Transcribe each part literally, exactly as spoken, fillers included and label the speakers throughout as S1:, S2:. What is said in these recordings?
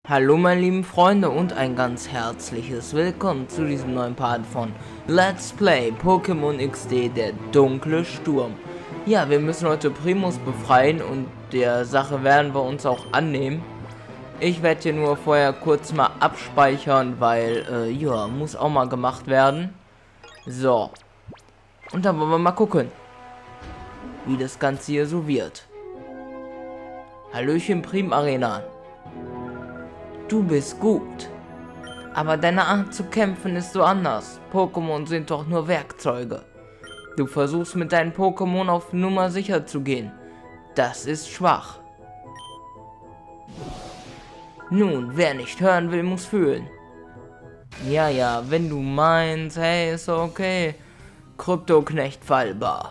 S1: Hallo meine lieben Freunde und ein ganz herzliches Willkommen zu diesem neuen Part von Let's Play Pokémon X D, der dunkle Sturm. Ja, wir müssen heute Primus befreien und der Sache werden wir uns auch annehmen. Ich werde hier nur vorher kurz mal abspeichern, weil, äh, ja, muss auch mal gemacht werden. So. Und dann wollen wir mal gucken, wie das Ganze hier so wird. Hallöchen Prim Arena. Du bist gut, aber deine Art zu kämpfen ist so anders. Pokémon sind doch nur Werkzeuge. Du versuchst mit deinen Pokémon auf Nummer sicher zu gehen. Das ist schwach. Nun, wer nicht hören will, muss fühlen. Ja, ja, wenn du meinst, hey, ist okay. Kryptoknecht fallbar.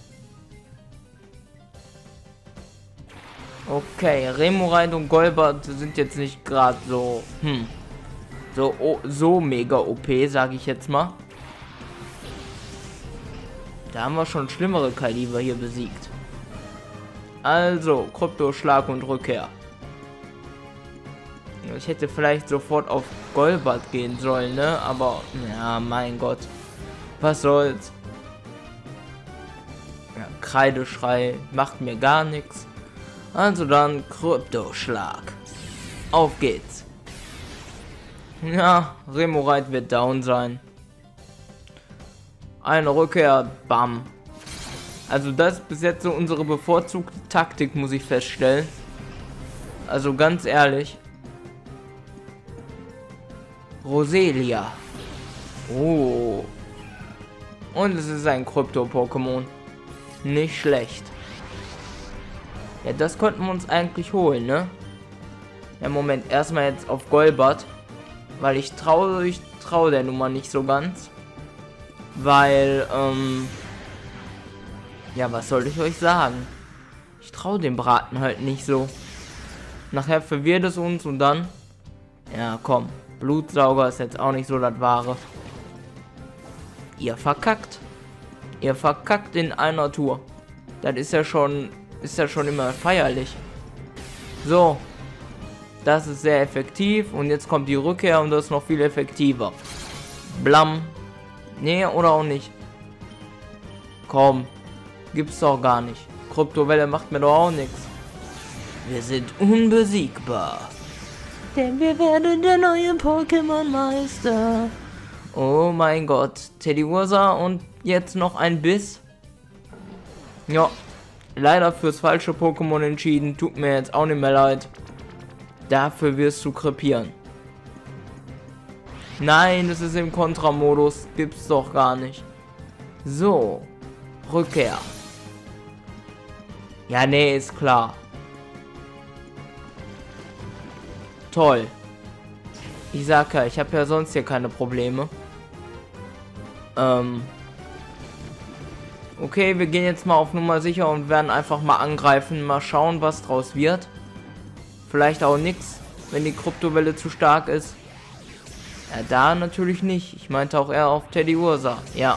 S1: Okay, Remoraid und Golbat sind jetzt nicht gerade so, hm, so, oh, so mega O P, sage ich jetzt mal. Da haben wir schon schlimmere Kaliber hier besiegt. Also, Kryptoschlag und Rückkehr. Ich hätte vielleicht sofort auf Golbat gehen sollen, ne? Aber, ja, mein Gott. Was soll's? Ja, Kreideschrei macht mir gar nichts. Also dann Kryptoschlag. Auf geht's. Ja, Remoraid wird down sein. Eine Rückkehr, bam. Also das ist bis jetzt so unsere bevorzugte Taktik, muss ich feststellen. Also ganz ehrlich. Roselia. Oh. Und es ist ein Krypto-Pokémon. Nicht schlecht. Ja, das konnten wir uns eigentlich holen, ne? Ja, Moment, erstmal jetzt auf Golbat. Weil ich traue, ich traue der Nummer nicht so ganz. Weil, ähm... ja, was soll ich euch sagen? Ich traue dem Braten halt nicht so. Nachher verwirrt es uns und dann... ja, komm. Blutsauger ist jetzt auch nicht so das Wahre. Ihr verkackt. Ihr verkackt in einer Tour. Das ist ja schon... ist ja schon immer feierlich. So. Das ist sehr effektiv. Und jetzt kommt die Rückkehr und das ist noch viel effektiver. Blam. Nee, oder auch nicht. Komm. Gibt's doch gar nicht. Kryptowelle macht mir doch auch nichts. Wir sind unbesiegbar. Denn wir werden der neue Pokémon-Meister. Oh mein Gott. Teddiursa und jetzt noch ein Biss. Ja. Leider fürs falsche Pokémon entschieden. Tut mir jetzt auch nicht mehr leid. Dafür wirst du krepieren. Nein, das ist im Kontramodus. Gibt's doch gar nicht. So. Rückkehr. Ja, nee, ist klar. Toll. Ich sag ja, ich habe ja sonst hier keine Probleme. Ähm... Okay, wir gehen jetzt mal auf Nummer sicher und werden einfach mal angreifen. Mal schauen, was draus wird. Vielleicht auch nichts, wenn die Kryptowelle zu stark ist. Ja, da natürlich nicht. Ich meinte auch eher auf Teddiursa. Ja.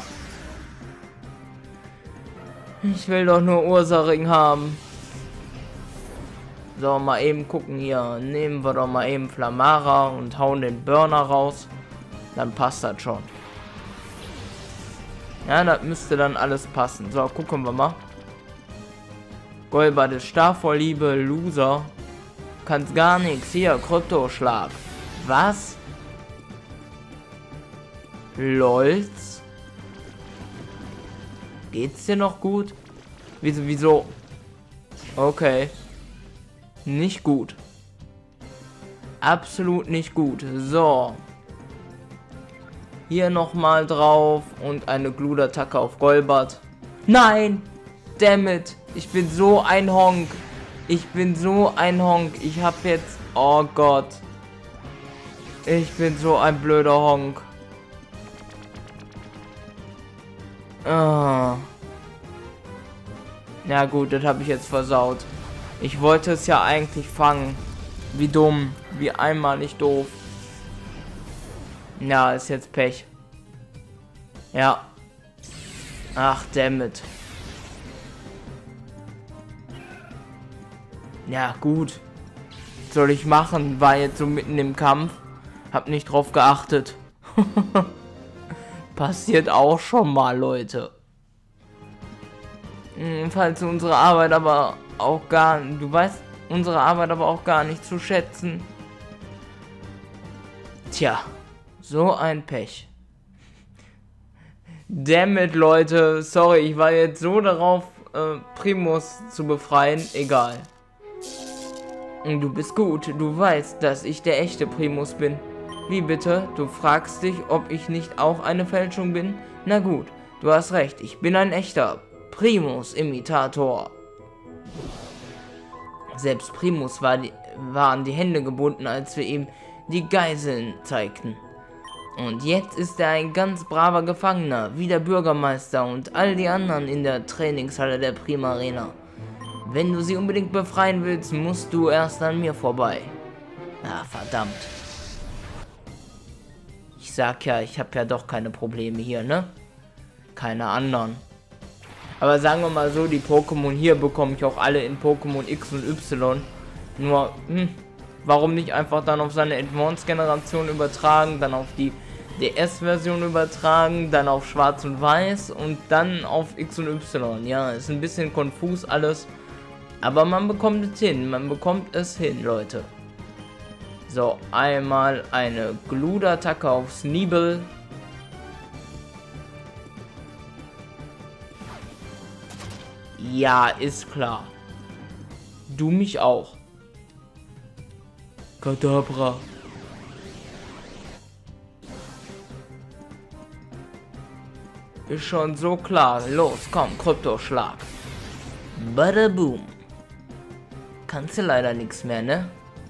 S1: Ich will doch nur Ursaring haben. So, mal eben gucken hier. Nehmen wir doch mal eben Flamara und hauen den Burner raus. Dann passt das schon. Ja, das müsste dann alles passen. So, gucken wir mal. Golbat ist stark vor Liebe, Loser. Kannst gar nichts. Hier, Kryptoschlag. Was? Lolz? Geht's dir noch gut? Wieso, wieso? Okay. Nicht gut. Absolut nicht gut. So. Hier nochmal drauf und eine Glutattacke auf Golbat. Nein! Dammit! Ich bin so ein Honk. Ich bin so ein Honk. Ich hab jetzt... oh Gott. Ich bin so ein blöder Honk. Ah. Ja gut, das habe ich jetzt versaut. Ich wollte es ja eigentlich fangen. Wie dumm. Wie einmalig doof. Ja, ist jetzt Pech. Ja. Ach, dammit. Ja, gut. soll ich machen? War jetzt so mitten im Kampf. Hab nicht drauf geachtet. Passiert auch schon mal, Leute. Falls unsere Arbeit aber auch gar... Du weißt unsere Arbeit aber auch gar nicht zu schätzen. Tja, so ein Pech. Dammit, Leute. Sorry, ich war jetzt so darauf, äh, Primus zu befreien. Egal. Du bist gut. Du weißt, dass ich der echte Primus bin. Wie bitte? Du fragst dich, ob ich nicht auch eine Fälschung bin? Na gut, du hast recht. Ich bin ein echter Primus-Imitator. Selbst Primus war die, waren die Hände gebunden, als wir ihm die Geiseln zeigten. Und jetzt ist er ein ganz braver Gefangener, wie der Bürgermeister und all die anderen in der Trainingshalle der Prima Arena. Wenn du sie unbedingt befreien willst, musst du erst an mir vorbei. Ah, verdammt. Ich sag ja, ich habe ja doch keine Probleme hier, ne? Keine anderen. Aber sagen wir mal so, die Pokémon hier bekomme ich auch alle in Pokémon X und Y. Nur, hm, warum nicht einfach dann auf seine Advanced-Generation übertragen, dann auf die D S-Version übertragen, dann auf Schwarz und Weiß und dann auf X und Y. Ja, ist ein bisschen konfus alles. Aber man bekommt es hin, man bekommt es hin, Leute. So, einmal eine Glut-Attacke auf Sneebel. Ja, ist klar. Du mich auch. Kadabra. Ist schon so klar. Los, komm, Kryptoschlag. Badaboom. Kannst du leider nichts mehr, ne?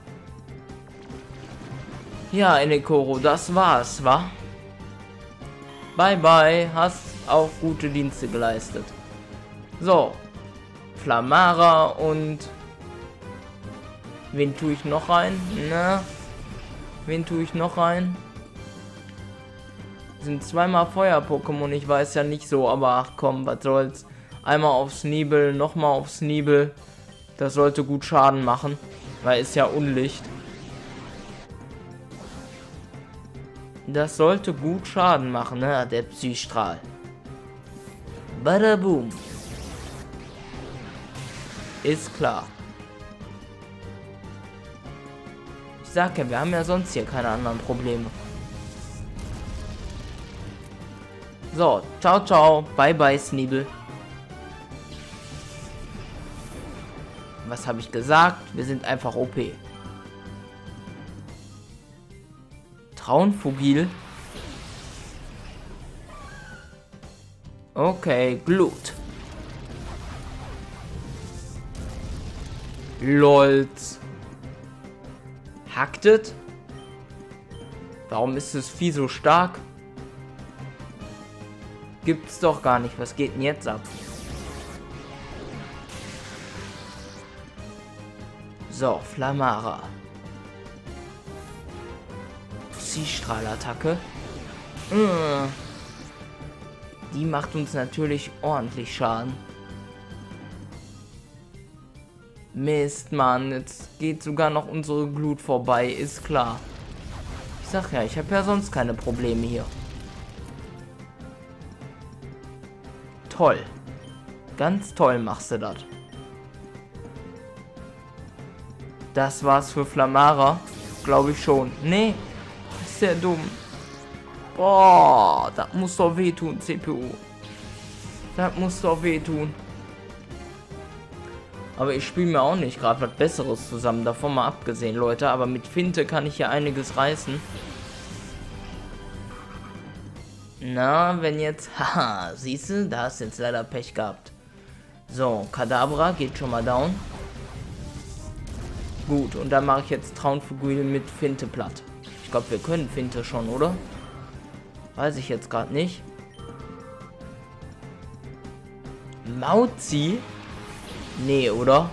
S1: Ja, Enekoro, das war's, wa? Bye bye, hast auch gute Dienste geleistet. So, Flamara und... Wen tue ich noch rein? Na, wen tue ich noch rein? Sind zweimal Feuer-Pokémon, ich weiß ja nicht so, aber ach komm, was soll's. Einmal auf Sneebel, nochmal auf Sneebel. Das sollte gut Schaden machen, weil ist ja Unlicht. Das sollte gut Schaden machen, ne? Der Psystrahl. Badaboom. Ist klar. Ich sag ja, wir haben ja sonst hier keine anderen Probleme. So, ciao, ciao. Bye, bye, Sneebel. Was habe ich gesagt? Wir sind einfach O P. Traunfugil. Okay, Glut. Lolz. Hacktet? Warum ist das Vieh so stark? Gibt's doch gar nicht. Was geht denn jetzt ab? So, Flamara. Psystrahlattacke. Mmh. Die macht uns natürlich ordentlich Schaden. Mist, Mann. Jetzt geht sogar noch unsere Glut vorbei. Ist klar. Ich sag ja, ich habe ja sonst keine Probleme hier. Toll. Ganz toll machst du das. Das war's für Flamara. Glaube ich schon. Nee. Ist ja dumm. Boah, das muss doch wehtun, C P U. Das muss doch wehtun. Aber ich spiele mir auch nicht gerade was Besseres zusammen. Davon mal abgesehen, Leute. Aber mit Finte kann ich hier einiges reißen. Na, wenn jetzt... Haha, siehst du? Da hast du jetzt leider Pech gehabt. So, Kadabra geht schon mal down. Gut, und dann mache ich jetzt Traunfugil mit Finte platt. Ich glaube, wir können Finte schon, oder? Weiß ich jetzt gerade nicht. Mauzi? Nee, oder?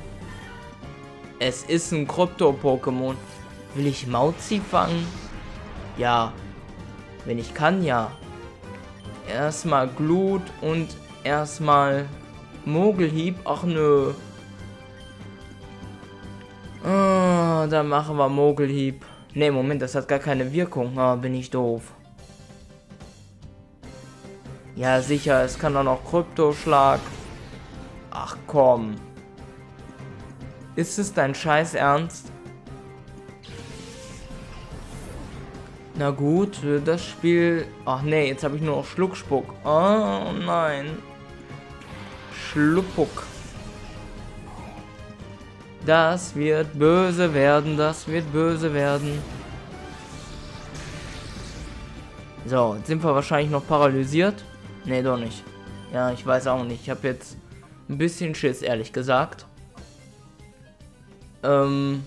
S1: Es ist ein Krypto-Pokémon. Will ich Mauzi fangen? Ja. Wenn ich kann, ja. Erstmal Glut und erstmal Mogelhieb. Ach nö. Ah, Oh, dann machen wir Mogelhieb. Ne, Moment, das hat gar keine Wirkung. Oh, bin ich doof. Ja, sicher, es kann auch noch Kryptoschlag. Ach komm. Ist es dein Scheiß Ernst? Na gut, das Spiel... Ach nee, jetzt habe ich nur noch Schluckspuck. Oh nein. Schlupppuck. Das wird böse werden, das wird böse werden. So, jetzt sind wir wahrscheinlich noch paralysiert. Nee, doch nicht. Ja, ich weiß auch nicht. Ich habe jetzt ein bisschen Schiss, ehrlich gesagt. Ähm...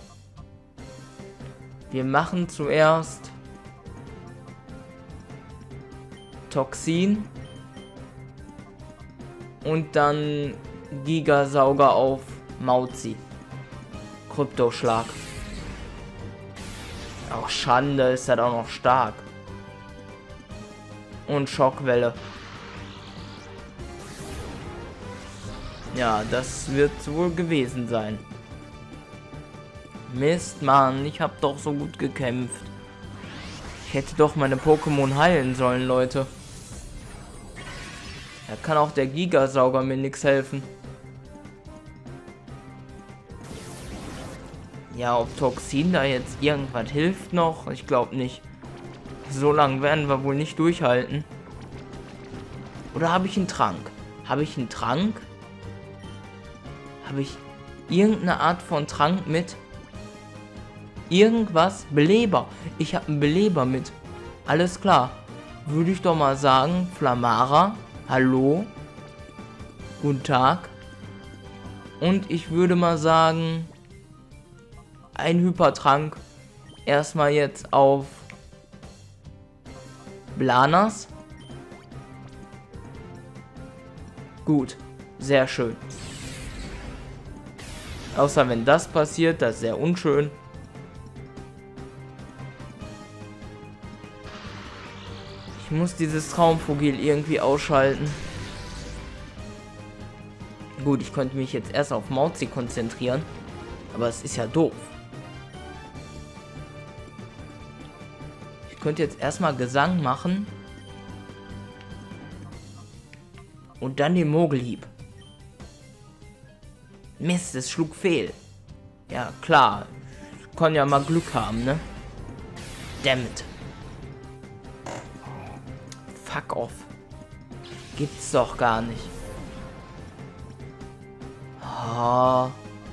S1: Wir machen zuerst Toxin und dann Gigasauger auf Mauzi. Kryptoschlag. Auch Schande, ist das auch noch stark. Und Schockwelle. Ja, das wird wohl gewesen sein. Mist, Mann, ich hab doch so gut gekämpft. Ich hätte doch meine Pokémon heilen sollen, Leute. Da kann auch der Gigasauger mir nichts helfen. Ja, ob Toxin da jetzt irgendwas hilft noch? Ich glaube nicht. So lange werden wir wohl nicht durchhalten. Oder habe ich einen Trank? Habe ich einen Trank? Habe ich irgendeine Art von Trank mit? Irgendwas? Beleber. Ich habe einen Beleber mit. Alles klar. Würde ich doch mal sagen, Flamara. Hallo. Guten Tag. Und ich würde mal sagen, ein Hypertrank. Erstmal jetzt auf Blanas. Gut. Sehr schön. Außer wenn das passiert, das ist sehr unschön. Ich muss dieses Traumvogel irgendwie ausschalten. Gut, ich konnte mich jetzt erst auf Mauzi konzentrieren. Aber es ist ja doof. Ich könnte jetzt erstmal Gesang machen. Und dann den Mogelhieb. Mist, es schlug fehl. Ja, klar. Ich kann ja mal Glück haben, ne? Dammit. Fuck off. Gibt's doch gar nicht. Oh.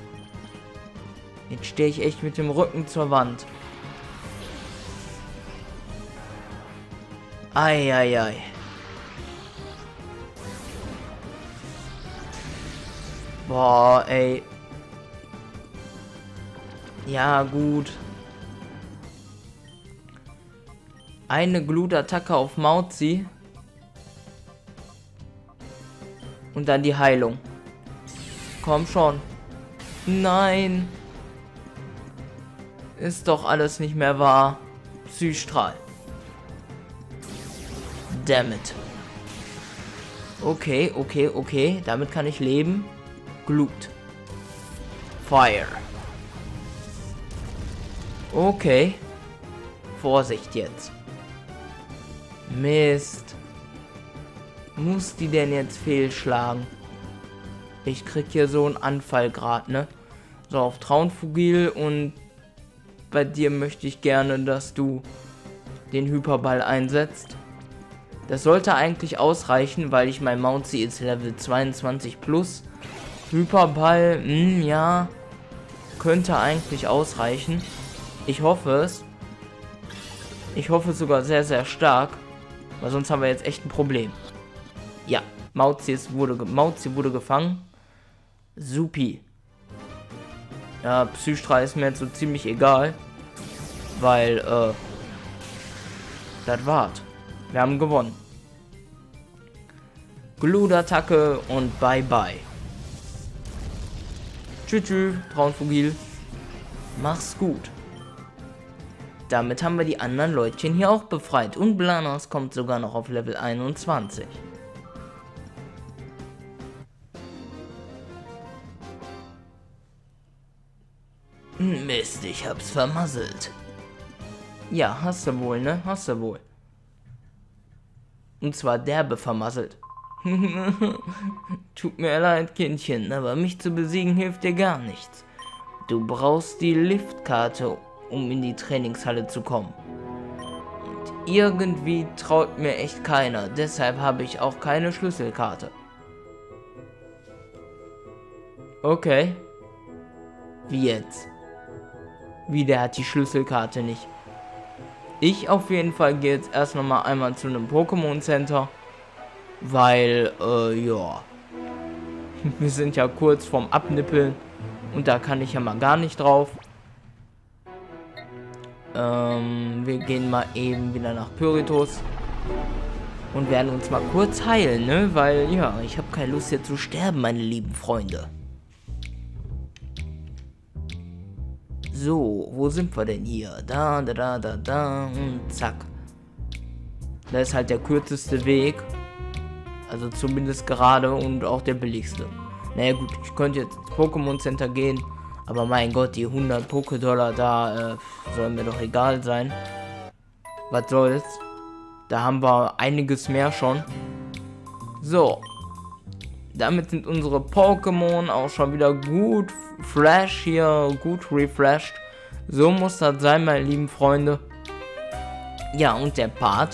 S1: Jetzt stehe ich echt mit dem Rücken zur Wand. Eieiei. Boah, ey. Ja, gut. Eine Glutattacke auf Mauzi. Und dann die Heilung. Komm schon. Nein. Ist doch alles nicht mehr wahr. Psystrahl. Dammit. Okay, okay, okay. Damit kann ich leben. Glut. Fire. Okay. Vorsicht jetzt. Mist. Muss die denn jetzt fehlschlagen? Ich krieg hier so einen Anfall gerade, ne? So, auf Traunfugil, und bei dir möchte ich gerne, dass du den Hyperball einsetzt. Das sollte eigentlich ausreichen, weil ich mein Mauzi ist Level zweiundzwanzig plus. Hyperball, mh, ja, könnte eigentlich ausreichen. Ich hoffe es. Ich hoffe sogar sehr, sehr stark. Weil sonst haben wir jetzt echt ein Problem. Ja, Mauzi wurde, Mauzi wurde gefangen. Supi. Ja, Psystrahl ist mir jetzt so ziemlich egal. Weil, äh... das war's. Wir haben gewonnen. Glutattacke und bye bye. Tschüss, tschüss, Traunfugil. Mach's gut. Damit haben wir die anderen Leutchen hier auch befreit. Und Blanos kommt sogar noch auf Level einundzwanzig. Mist.
S2: ich hab's vermasselt.
S1: Ja, hast du wohl, ne? Hast du wohl. Und zwar derbe vermasselt.
S2: Tut mir leid, Kindchen, aber mich zu besiegen hilft dir gar nichts. Du brauchst die Liftkarte, um in die Trainingshalle zu kommen. Und irgendwie traut mir echt keiner, deshalb habe ich auch keine Schlüsselkarte.
S1: Okay.
S2: Wie jetzt?
S1: Wie, der hat die Schlüsselkarte nicht? Ich auf jeden Fall gehe jetzt erst noch mal einmal zu einem Pokémon Center, weil, äh, ja, wir sind ja kurz vorm Abnippeln und da kann ich ja mal gar nicht drauf. Ähm, wir gehen mal eben wieder nach Pyritus und werden uns mal kurz heilen, ne, weil, ja, ich habe keine Lust hier zu sterben, meine lieben Freunde. So, wo sind wir denn hier? Da, da, da, da, da und zack. Das ist halt der kürzeste Weg. Also zumindest gerade und auch der billigste. Naja gut, ich könnte jetzt ins Pokémon Center gehen. Aber mein Gott, die hundert Poké-Dollar da äh, soll mir doch egal sein. Was soll's? Da haben wir einiges mehr schon. So. Damit sind unsere Pokémon auch schon wieder gut fresh hier, gut refreshed. So muss das sein, meine lieben Freunde. Ja, und der Part.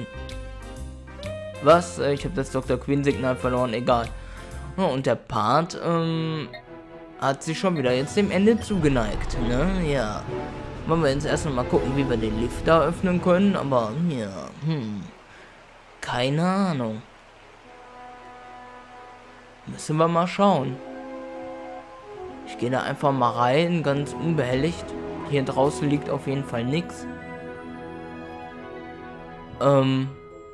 S1: Was? Ich habe das Doktor Quinn Signal verloren, egal. Ja, und der Part ähm, hat sich schon wieder jetzt dem Ende zugeneigt, ne? Ja. Wollen wir jetzt erstmal mal gucken, wie wir den Lift da öffnen können, aber ja, hm. Keine Ahnung. Müssen wir mal schauen. Ich gehe da einfach mal rein, ganz unbehelligt. Hier draußen liegt auf jeden Fall nichts. Ähm.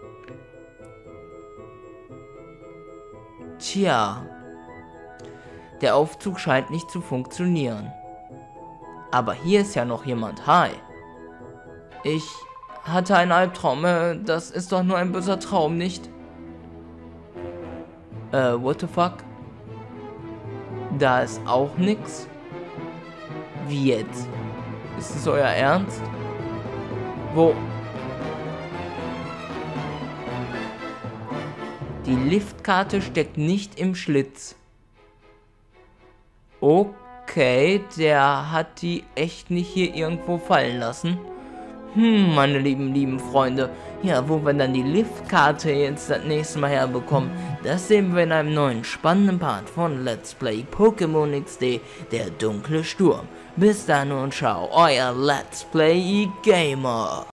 S1: Tja. Der Aufzug scheint nicht zu funktionieren. Aber hier ist ja noch jemand. Hi. Ich hatte einen Albtraum. Äh, das ist doch nur ein böser Traum, nicht? Äh, what the fuck? Da ist auch nix. Wie jetzt? Ist es euer Ernst? Wo? Die Liftkarte steckt nicht im Schlitz. Okay, der hat die echt nicht hier irgendwo fallen lassen. Hm, meine lieben, lieben Freunde. Ja, wo wir dann die Liftkarte jetzt das nächste Mal herbekommen, das sehen wir in einem neuen spannenden Part von Let's Play Pokémon X D, der dunkle Sturm. Bis dann und ciao, euer Let's Play Gamer.